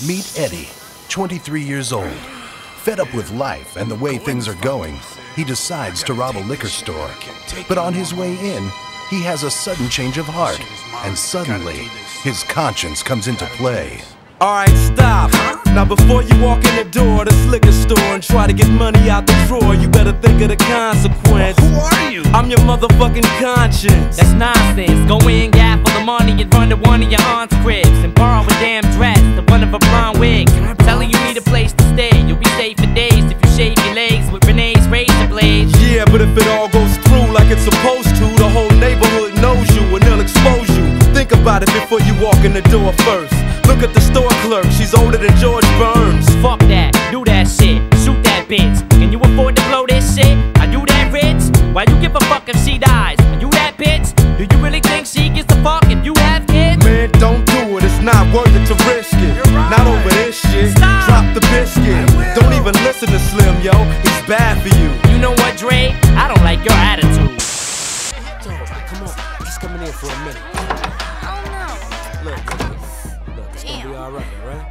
Meet Eddie, 23 years old. Fed up with life and the way things are going, he decides to rob a liquor store. But on his way in, he has a sudden change of heart, and suddenly, his conscience comes into play. Alright, stop. Now before you walk in the door of this liquor store and try to get money out the drawer, you better think of the consequence. Who are you? I'm your motherfucking conscience. That's nonsense. Go in, gap for the money and run to one of your aunt's cribs and borrow a damn dress, the one of a blonde wig. Tell her you need a place to stay. You'll be safe for days if you shave your legs with Renee's razor blades. Yeah, but if it all goes through like it's supposed to, the whole neighborhood knows you and they'll expose you. Think about it before you walk in the door first. Look at the store clerk, she's older than George Burns. Fuck that, do that shit, shoot that bitch. Can you afford to blow this shit? Are you that rich? Why you give a fuck if she dies? Are you that bitch? Do you really think she gives a fuck if you have kids? Man, don't do it, it's not worth it to risk it. Not over this shit, Stop. Drop the biscuit. Don't even listen to Slim, yo, he's bad for you. You know what, Dre? I don't like your attitude. Come on, he's coming in for a minute. Look, it's gonna be alright, alright?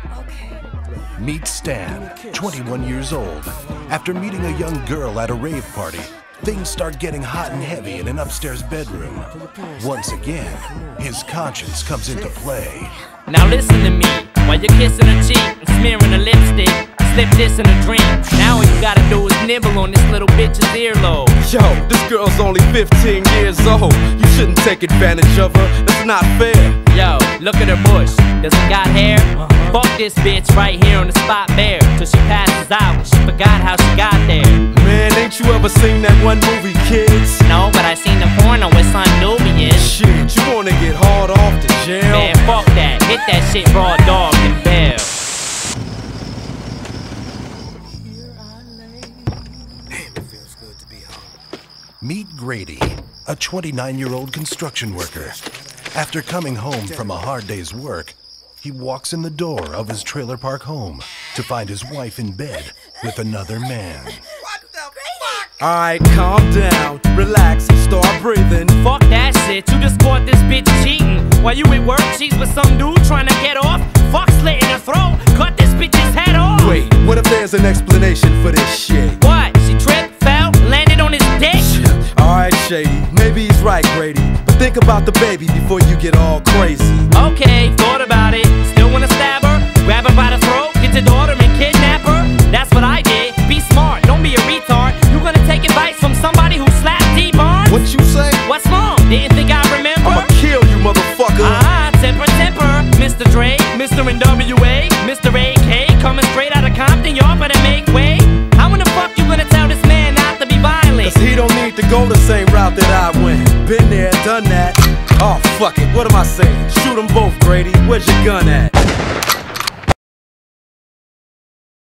Meet Stan, 21 years old. After meeting a young girl at a rave party, things start getting hot and heavy in an upstairs bedroom. Once again, his conscience comes into play. Now listen to me, while you're kissing her cheek and smearing her lipstick, slip this in a dream. Now all you gotta do is nibble on this little bitch's earlobe. Yo, this girl's only 15 years old. You shouldn't take advantage of her, that's not fair. Yo, look at her bush, does it got hair? Fuck this bitch right here on the spot bare, till she passes out, she forgot how she got there. Man, ain't you ever seen that one movie, Kids? No, but I seen the porno with Son Nubian. Shit, you wanna get hard off to jail? Man, fuck that, hit that shit raw dog and bell. Meet Grady, a 29-year-old construction worker. After coming home from a hard day's work, he walks in the door of his trailer park home to find his wife in bed with another man. What the fuck? Alright, calm down, relax, start breathing. Fuck that shit, you just caught this bitch cheating. While you at work, she's with some dude trying to get off. Fuck slit in her throat, cut this bitch's head off. Wait, what if there's an explanation for this shit? What? She tripped, fell, landed on his dick? Alright, Shady, maybe he's right, Grady. But think about the baby before you get all crazy. Okay, thought about it. Still wanna stab her? Grab her by the throat, get your daughter and kidnap her? That's what I did. Be smart, don't be a retard. You gonna take advice from somebody who slapped D-Barnes? What you say? What's wrong? Didn't think I remember? I'ma kill you, motherfucker. Temper, Mr. Dre, Mr. NWA, Mr. AK, coming straight out of Compton, y'all better make way. How in the fuck you gonna tell this man not to be violent? Cause he don't need to go the same route that I went. Been there, done that. Oh, fuck it, what am I saying? Shoot them both, Grady. Where's your gun at?